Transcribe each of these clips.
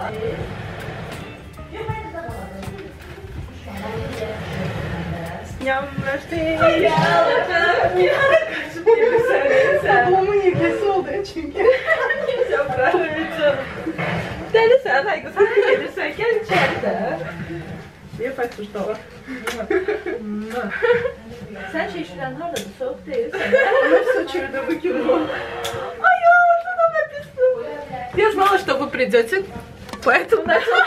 Babamın yekesi oldu çünkü. Deli sen, Aygül, sen de gelirsen gel içeride. Bir fatura da var. Sen şuradan harada soğuk değilsin. Все череда выкинула. А я уже там написала. Я знала, что вы придете, поэтому начала.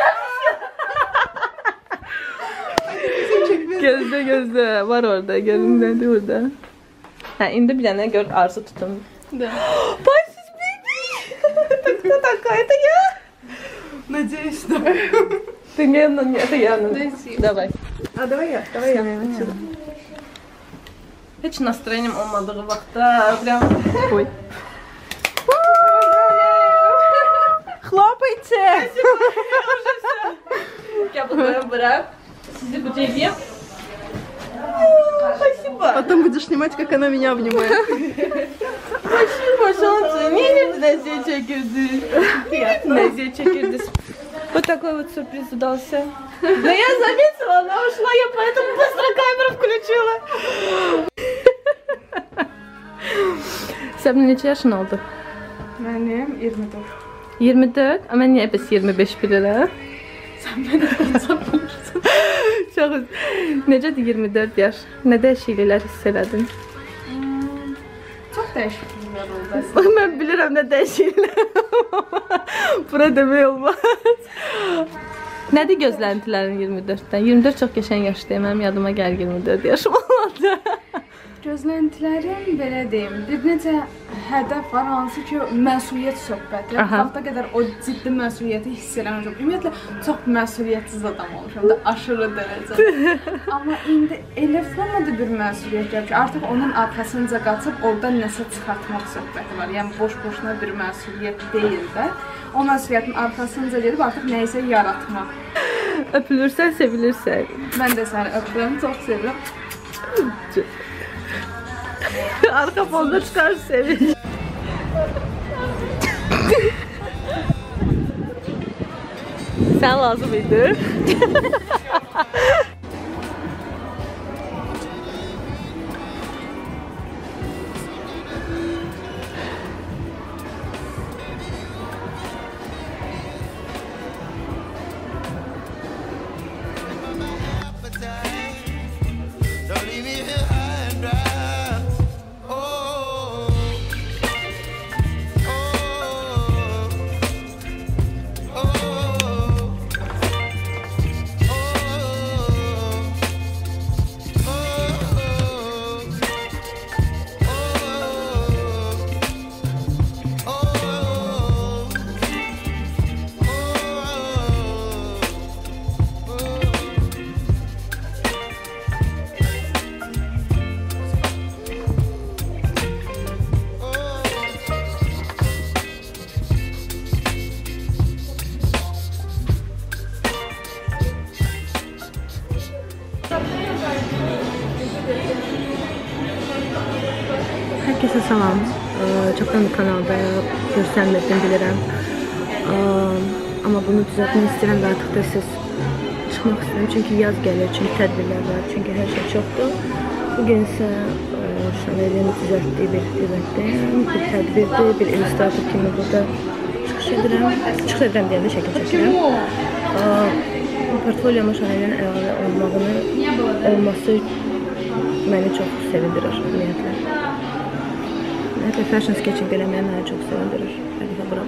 Gözde var orada, gözümde orada. Ha, indi bir tane gör Arzu tutun. Başsız baby. Так, это я. Надеюсь, да. Ты не, это я. Давай. А давай я. Hiç настроением olmadığı vaxtda прям. Ой. Хлопайте. Я буду брать. Sizi kucaylayayım. Спасибо. Потом будешь снимать, как она меня обнимает. Спасибо, солнце. Niye Nazya çekirdi? Nazya çekirdi. Вот такой вот сюрприз удался. Да я заметила, она ушла, я поэтому быстро камеру включила. Sen neçə yaşın oldu? Benim 24. 24? Ama niye biz 25 bilirəm? Sen beni bilirsin. Çok necədir 24 yaş? Nə dəyişikliklər hiss elədin? Çok değişiklikler oldu aslında. Mən bilirəm nə dəyişikliklər. Bura demək olmaz. Nədir gözləntilərin 24-dən? 24 çox qəşəng yaşdır. Mənim yadıma gəlir 24 yaşım olmadı. Gözləntilərim belə deyim, bir necə hədəf var, hansı ki məsuliyyət söhbəti. Vaxta qədər o ciddi məsuliyyəti hiss eləmişəm. Ümumiyyətlə, çox məsuliyyətsiz adam olmuşam da aşırı dərəcədə. Amma indi elə formada bir məsuliyyət gəlir ki, artıq onun arxasınca qaçıb oradan nəsə çıxartmaq söhbəti var. Yəni, boş-boşuna bir məsuliyyət deyil də. O məsuliyyətin arxasınca gedib artıq nəyisə yaratmaq. Öpülürsən, sevilirsən. Mən də səni öpürəm, çox sevirəm. Arka fonda çıkar sevin. Sen lazım mıydı? Herkese salam. Çoktan bir kanalda göstermedim bilirəm. Ama bunu düzeltmek istedim ve artık da siz çıkmak istedim. Çünkü yaz gelir, çünkü tedbirler var, çünkü her şey çoktu. Bugün ise Şanel'in düzelttiği bir eventteyim. Bir tedbirdi, bir illüstrator kimi burada çıxış edirəm. Çıxış edirəm deyəndə şəkil çəkirəm. Portfolyoma Şanel'in əlavə olması məni çox sevindirir ümumiyyətlə. Hətta fashion sketching eləməyə məni çox sevindirir. Hətta bura